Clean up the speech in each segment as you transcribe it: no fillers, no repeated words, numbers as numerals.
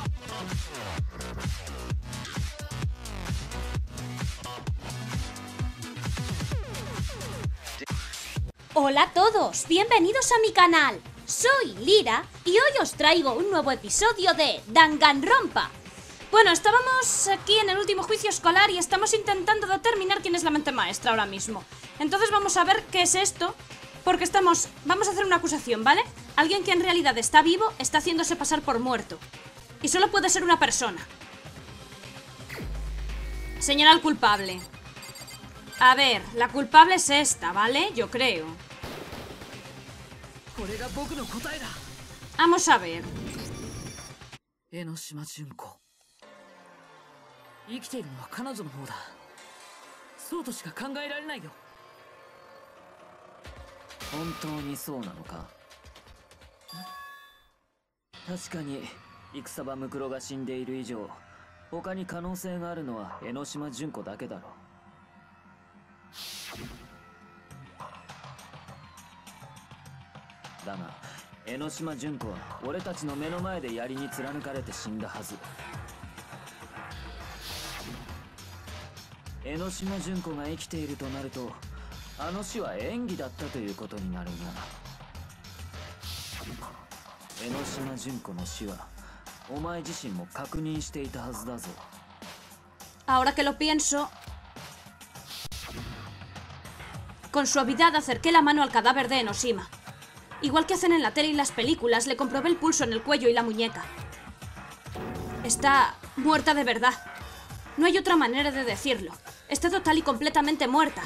Hola a todos, bienvenidos a mi canal. Soy Lira y hoy os traigo un nuevo episodio de Danganronpa. Bueno, estábamos aquí en el último juicio escolar y estamos intentando determinar quién es la mente maestra ahora mismo. Entonces vamos a ver qué es esto, porque vamos a hacer una acusación, ¿vale? Alguien que en realidad está vivo está haciéndose pasar por muerto. Y solo puede ser una persona. Señala al culpable. A ver, la culpable es esta, ¿vale? Yo creo. Vamos a ver. Ahora que lo pienso, con suavidad acerqué la mano al cadáver de Enoshima. Igual que hacen en la tele y las películas, le comprobé el pulso en el cuello y la muñeca. Está muerta de verdad. No hay otra manera de decirlo. Está total y completamente muerta.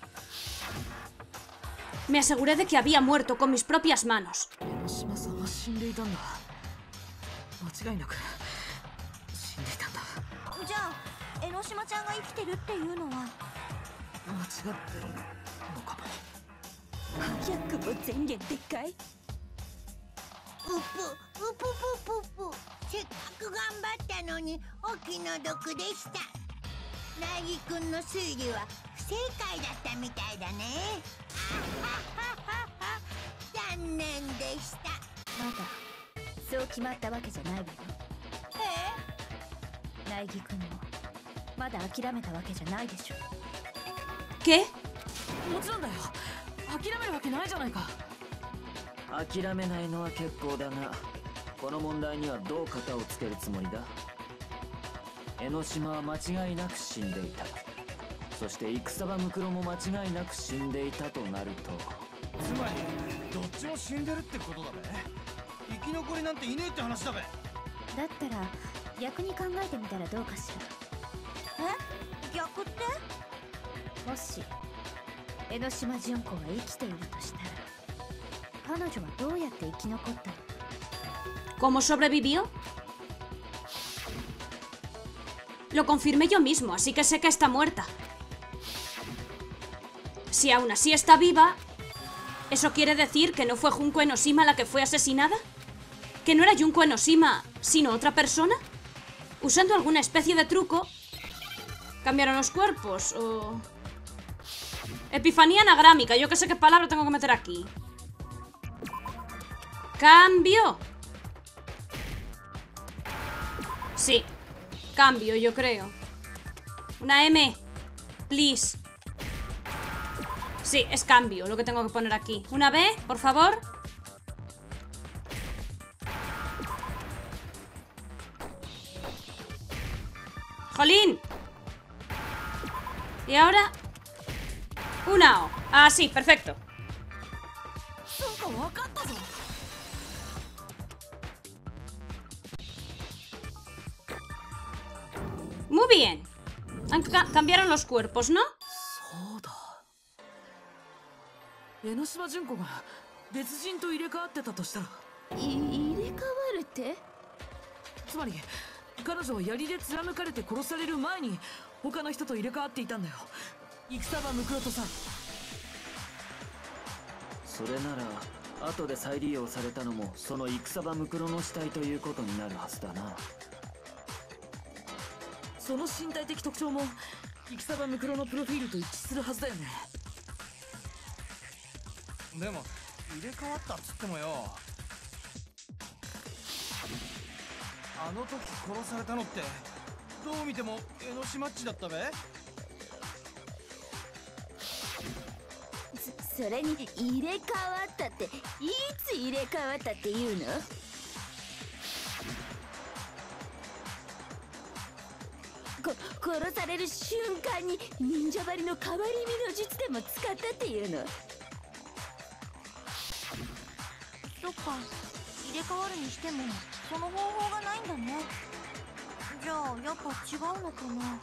Me aseguré de que había muerto con mis propias manos. ¿Qué? ¿Cómo sobrevivió? Lo confirmé yo mismo, así que sé que está muerta. Si aún así está viva, ¿eso quiere decir que no fue Junko Enoshima la que fue asesinada? ¿Que no era Junko Enoshima, sino otra persona? Usando alguna especie de truco, cambiaron los cuerpos, o... Epifanía anagrámica, yo que sé qué palabra tengo que meter aquí. ¡Cambio! Sí, cambio, yo creo. Una M, please. Sí, es cambio lo que tengo que poner aquí. Una B, por favor. ¡Jolín! Y ahora... una O. Ah, sí, perfecto. Muy bien. Cambiaron los cuerpos, ¿no? あの時殺されたのってどう見ても江ノ島っちだったべ。 それに入れ替わったっていつ入れ替わったって言うの？殺される瞬間に忍者張りの変わり身の術でも使ったっていうの？ そっか、入れ替わるにしてもその方法がないんだね。じゃあやっぱ違うのかな。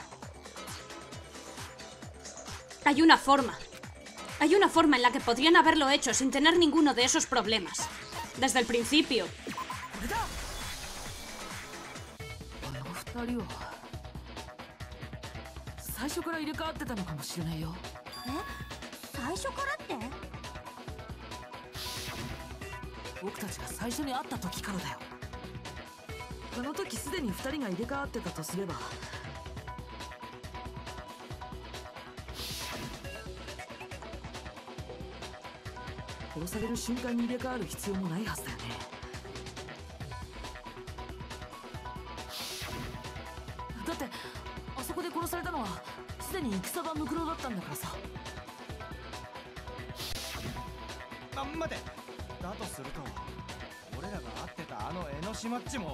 Hay una forma. Hay una forma en la que podrían haberlo hecho sin tener ninguno de esos problemas. Desde el principio. あの二人は最初から入れ替わってたのかもしれないよ。 最初からって？ 僕たちが最初に会った時からだよ。あの時すでに二人が入れ替わってたとすれば、殺される瞬間に入れ替わる必要もないはずだよね。だってあそこで殺されたのはすでに戦場ムクロだったんだからさ。 待て、だとすると俺らが会ってたあの江ノ島っちも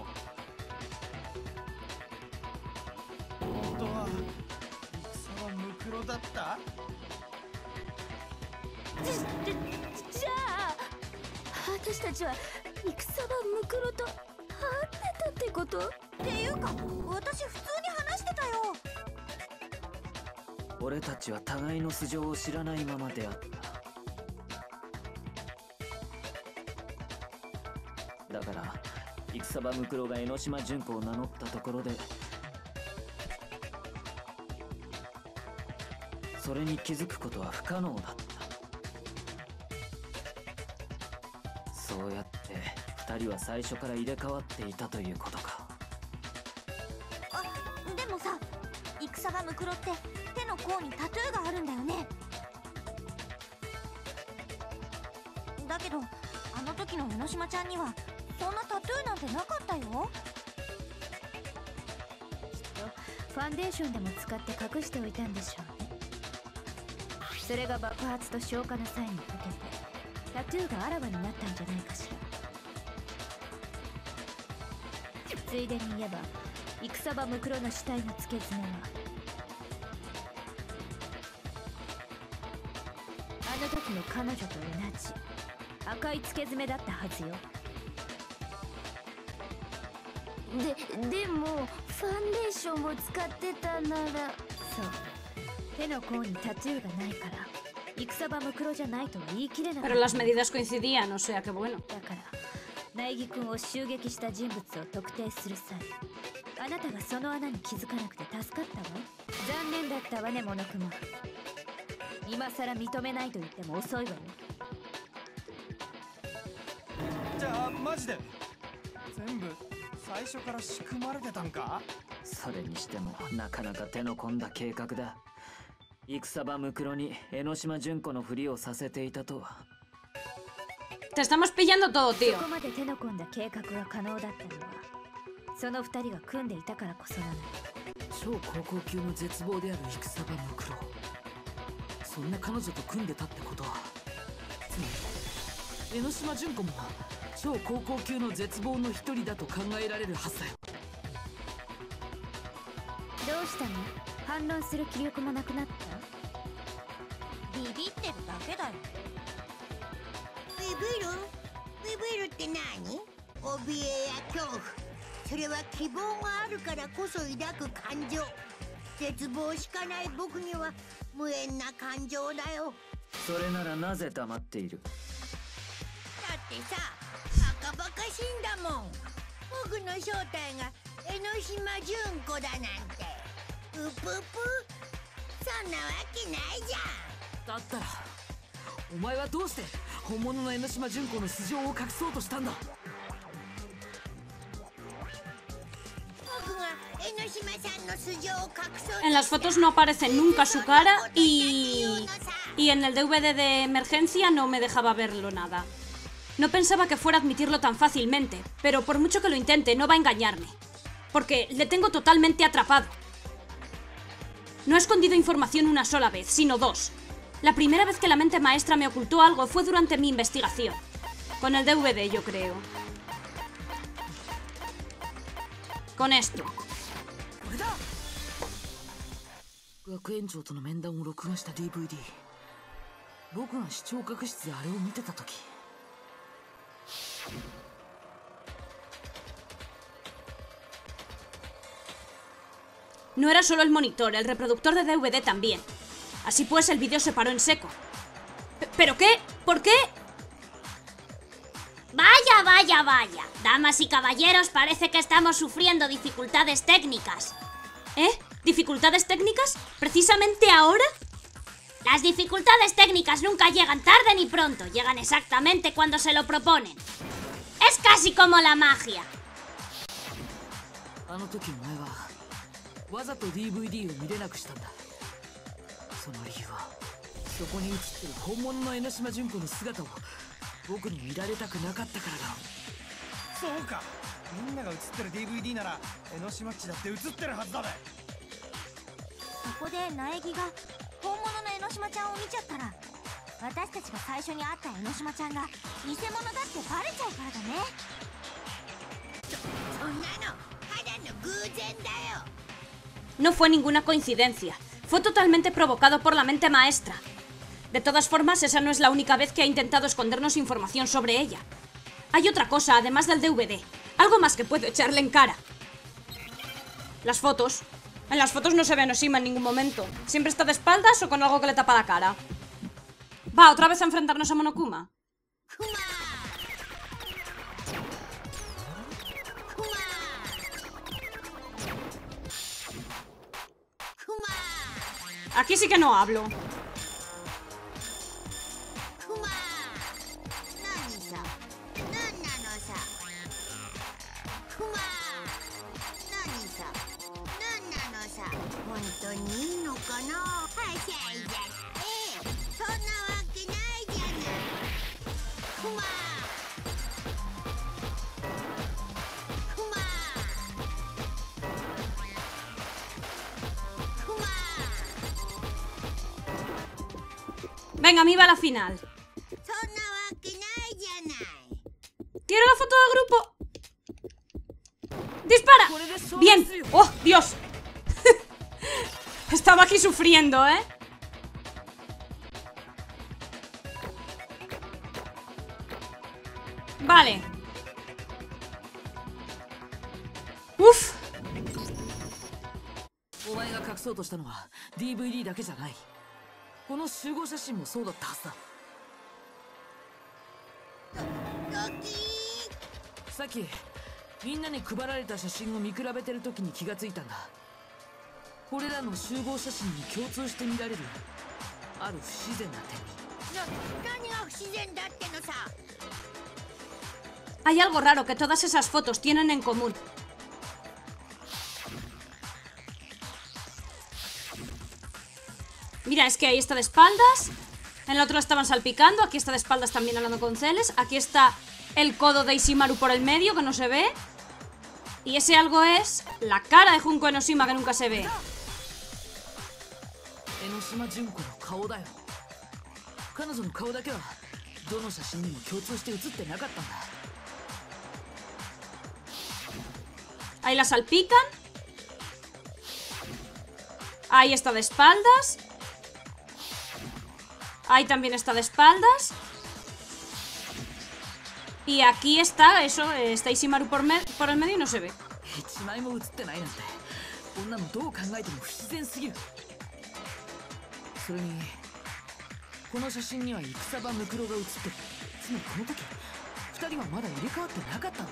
本当は戦はムクロだった？ じゃあ私たちは戦場ムクロと会ってたってこと？ っていうか、私普通に話してたよ。 俺たちは互いの素性を知らないままであった。だから戦場ムクロが江ノ島純子を名乗ったところで、それに気づくことは不可能だった。そうやって二人は最初から入れ替わっていたということか。 あ、でもさ、戦場ムクロって手の甲にタトゥーがあるんだよね。だけどあの時の江ノ島ちゃんにはそんなタトゥーなんてなかったよ。 きっとファンデーションでも使って隠しておいたんでしょうね。それが爆発と消化の際に溶けてタトゥーがあらわになったんじゃないかしら。ついでに言えば戦場ムクロの死体の付け爪はあの時の彼女と同じ赤い付け爪だったはずよ。でもファンデーションを使ってたなら、そう手の甲にタトゥーがないから戦場ムクロじゃないとは言い切れなかった。 Pero las medidas coincidían, o sea que bueno. だから苗木君を襲撃した人物を特定する際、あなたがその穴に気づかなくて助かったわ。残念だったわね、モノクマ。今さら認めないと言っても遅いわよ。 じゃあマジで全部最初から仕組まれてたんか？ それにしてもなかなか手の込んだ計画だ。戦場ムクロに江ノ島純子のふりをさせていたとは。 Te estamos pillando todo, そ tío. こまで手の込んだ計画が可能だったのはその二人が組んでいたからこそなの。 超高校級の絶望である戦場ムクロ、そんな彼女と組んでたってことは、つまり江ノ島純子も超高校級の絶望の一人だと考えられるはずだよ。 どうしたの？反論する気力もなくなった？ ビビってるだけだよ。 ビビるって何？怯えや恐怖、それは希望があるからこそ抱く感情。絶望しかない僕には無縁な感情だよ。 それならなぜ黙っている？ だってさ、バカバカしいんだもん。僕の正体が江ノ島純子だなんて。うぷぷ、そんなわけないじゃん。 だったらお前はどうして本物の江ノ島純子の素性を隠そうとしたんだ？ 僕が江ノ島さんの素性を隠そうと。 En las fotos no aparece nunca su cara y en el DVD de emergencia no me dejaba verlo nada. No pensaba que fuera a admitirlo tan fácilmente, pero por mucho que lo intente, no va a engañarme. porque le tengo totalmente atrapado. No he escondido información una sola vez, sino dos. La primera vez que la mente maestra me ocultó algo fue durante mi investigación. Con el DVD, yo creo. Con esto. 学園長との面談を録画した DVD。 僕が視聴覚室であれを見てた時、 No era solo el monitor, el reproductor de DVD también. Así pues, el vídeo se paró en seco. ¿Pero qué? ¿Por qué? Vaya, vaya, vaya. Damas y caballeros, parece que estamos sufriendo dificultades técnicas. ¿Eh? ¿Dificultades técnicas? ¿Precisamente ahora? Las dificultades técnicas nunca llegan tarde ni pronto, llegan exactamente cuando se lo proponen. Es casi como la magia. あの時お前はわざと DVD を見れなくしたんだ。その理由はそこに映ってる本物の江ノ島純子の姿を僕に見られたくなかったからだ。 そうか、みんなが映ってる DVD なら江ノ島っちだって映ってるはずだべ。 そこで苗木が本物の江ノ島ちゃんを見ちゃったら、私たちが最初に会った江ノ島ちゃんが偽物だってバレちゃうからだね。 そんなのただの偶然だよ。 No fue ninguna coincidencia. Fue totalmente provocado por la mente maestra. De todas formas, esa no es la única vez que ha intentado escondernos información sobre ella. Hay otra cosa, además del DVD. Algo más que puedo echarle en cara. Las fotos. En las fotos no se ve a Enoshima en ningún momento. Siempre está de espaldas o con algo que le tapa la cara. Va, otra vez a enfrentarnos a Monokuma. Aquí sí que no hablo. Venga, me va la final. ¿Tiene la foto del grupo? ¡Dispara! ¡Bien! ¡Oh, Dios! Estaba aquí sufriendo, ¿eh? Vale. ¡Uf! お前が隠そうとしたのは DVD だけじゃない。この集合写真もそうだったはずだ。さっきみんなに配られた写真を見比べてる時に気がついたんだ。これらの集合写真に共通して見られるある不自然な点に。 何が不自然だってのさ。 Hay algo raro que todas esas fotos tienen en común. Mira, es que ahí está de espaldas. En el otro estaban salpicando. Aquí está de espaldas también hablando con Celes. Aquí está el codo de Ishimaru por el medio, que no se ve. Y ese algo es la cara de Junko Enoshima, que nunca se ve. Enoshima Junkoの顔だよ。彼女の顔だけはどの写真にも共通して写ってなかったんだ。 Ahí la salpican. Ahí está de espaldas. Ahí también está de espaldas. Y aquí está, eso, está Ishimaru por el medio y no se ve. 一枚も写ってないなんて、こんなのどう考えても不自然すぎる。それにこの写真には戦場ムクロが写ってる。つまりこの時二人はまだ入れ替わってなかったんだ。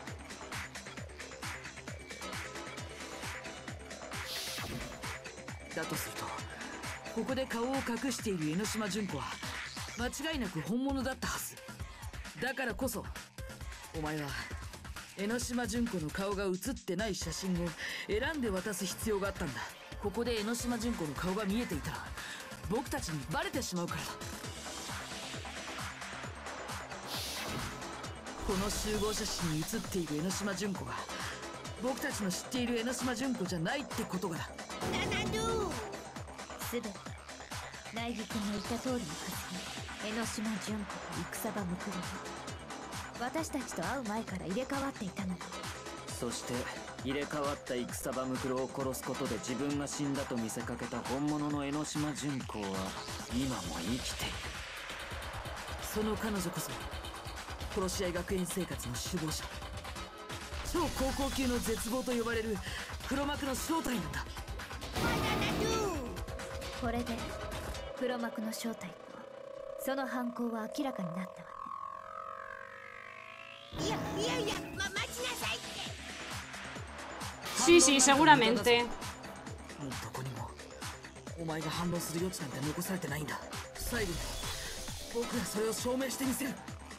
だとするとここで顔を隠している江ノ島純子は間違いなく本物だったはず。だからこそお前は江ノ島純子の顔が写ってない写真を選んで渡す必要があったんだ。ここで江ノ島純子の顔が見えていたら僕たちにバレてしまうからだ。この集合写真に写っている江ノ島純子が僕たちの知っている江ノ島純子じゃないってことがだ。 すべて苗木君の言った通りのはずで、江ノ島純子と戦場ムクロは私たちと会う前から入れ替わっていたのだ。 そして入れ替わった戦場ムクロを殺すことで自分が死んだと見せかけた本物の江ノ島純子は今も生きている。 その彼女こそ殺し合い学園生活の首謀者、超高校級の絶望と呼ばれる黒幕の正体なんだ。 これで黒幕の正体とその犯行は明らかになったわね。 いや待ちなさいって。 Sí, sí, seguramente. どこにもお前が反応する余地なんて残されてないんだ。最後に僕がそれを証明してみせる。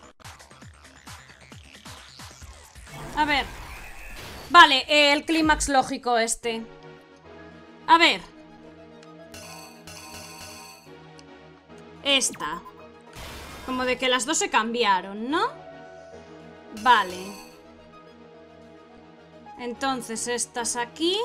A ver. Vale, el clímax lógico este. A ver. Esta. Como de que las dos se cambiaron, ¿no? Vale. Entonces, estas aquí.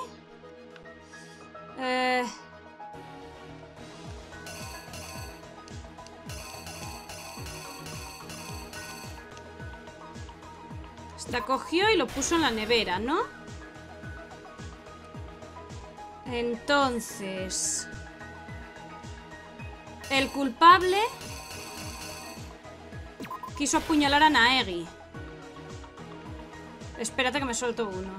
Esta cogió y lo puso en la nevera, ¿no? Entonces... el culpable quiso apuñalar a Naegi. Espérate que me suelto uno.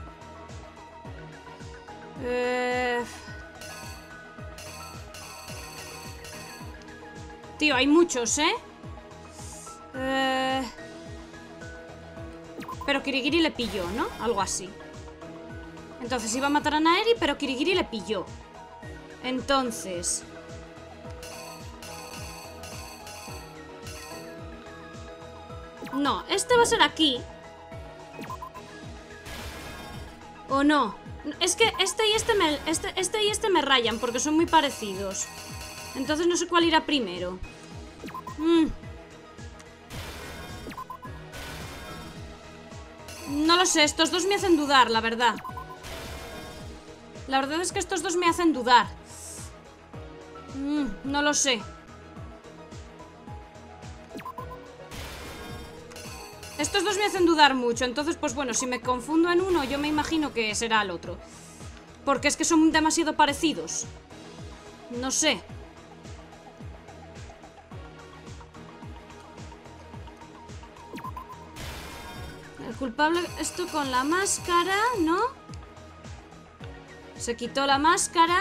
Tío, hay muchos, ¿eh? Pero Kirigiri le pilló, ¿no? Algo así. Entonces iba a matar a Naegi, pero Kirigiri le pilló. Entonces... no, este va a ser aquí. ¿O no? Es que este y este me rayan porque son muy parecidos. Entonces no sé cuál irá primero. No lo sé, estos dos me hacen dudar, la verdad. La verdad es que estos dos me hacen dudar. No lo sé. Estos dos me hacen dudar mucho. Entonces, pues bueno, si me confundo en uno, yo me imagino que será el otro. Porque es que son demasiado parecidos. No sé. El culpable, esto con la máscara, ¿no? Se quitó la máscara.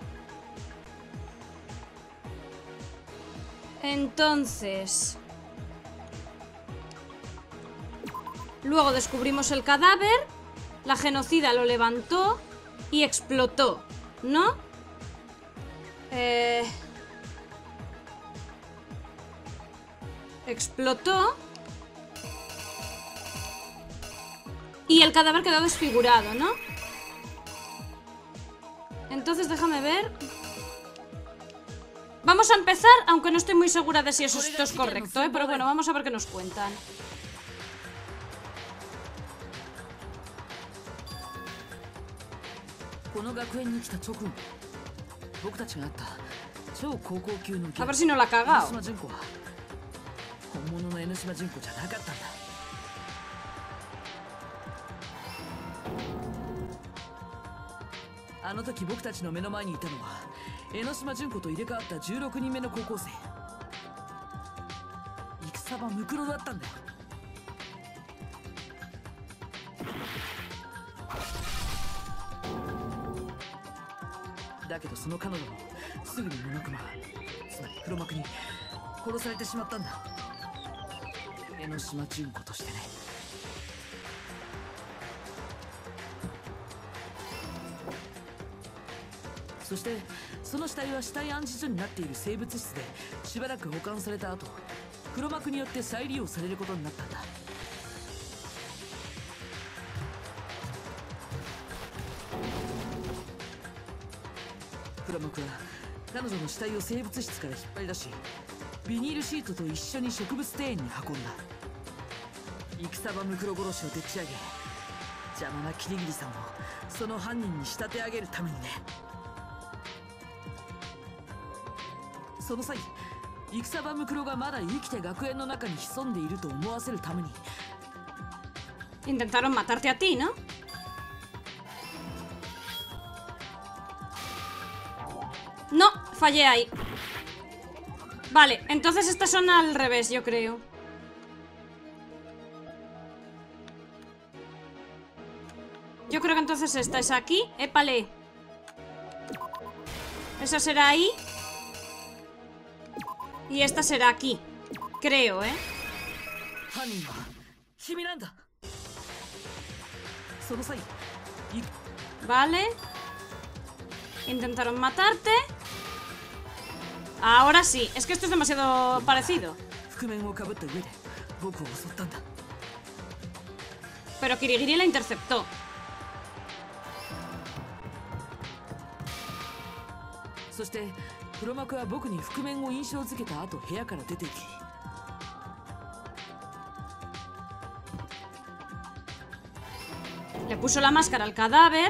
Entonces... luego descubrimos el cadáver. La genocida lo levantó y explotó, ¿no? Explotó. Y el cadáver quedó desfigurado, ¿no? Entonces déjame ver. Vamos a empezar, aunque no estoy muy segura de si esto es correcto, ¿eh? Pero bueno, vamos a ver qué nos cuentan. A ver si no la ha cagado. 邪魔なキリギリさんをその犯人に仕立て上げるためにね。その際、戦場ムクロがまだ生きて学園の中に潜んでいると思わせるために Intentaron matarte a ti, ¿no? No, fallé ahí. Vale, entonces estas son al revés, yo creo. Yo creo que entonces esta es aquí. ¡Épale! Esa será ahí. Y esta será aquí. Creo, ¿eh? Vale. Intentaron matarte. Ahora sí. Es que esto es demasiado parecido. Pero Kirigiri la interceptó. Le puso la máscara al cadáver.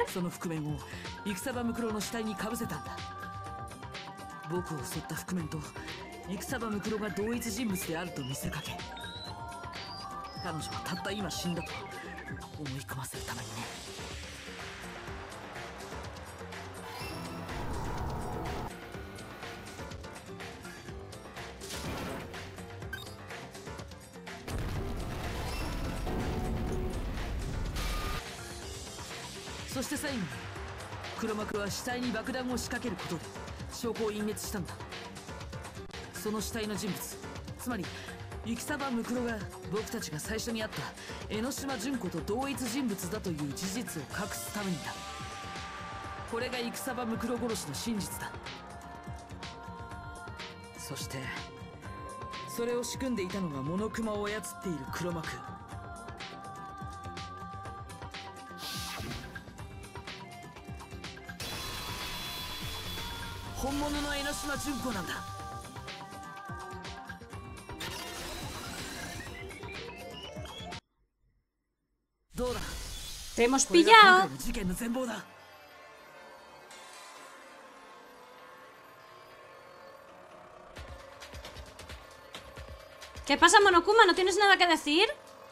Te hemos pillado. ¿Qué pasa, Monokuma? ¿No tienes nada que decir?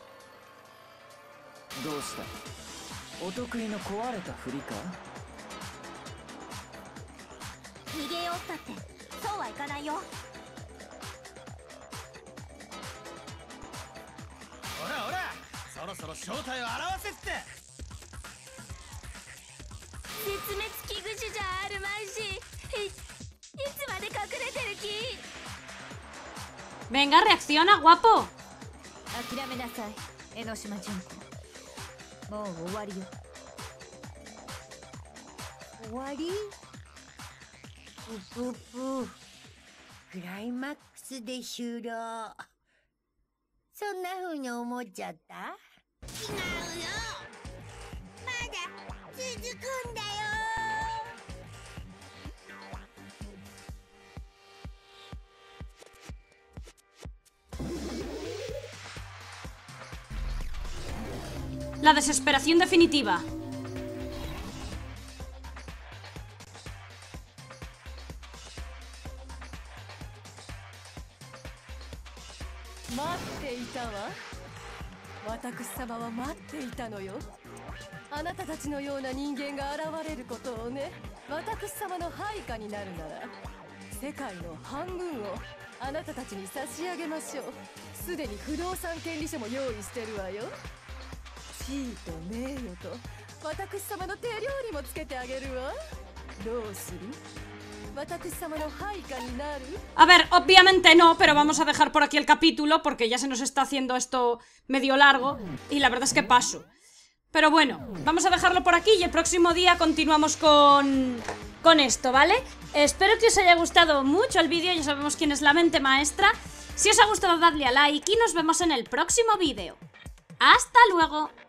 Venga, reacciona, guapo. La desesperación definitiva. A ver, obviamente no, pero vamos a dejar por aquí el capítulo porque ya se nos está haciendo esto medio largo y la verdad es que paso. Pero bueno, vamos a dejarlo por aquí y el próximo día continuamos con esto, ¿vale? Espero que os haya gustado mucho el vídeo, ya sabemos quién es la mente maestra. Si os ha gustado, dadle a like y nos vemos en el próximo vídeo. ¡Hasta luego!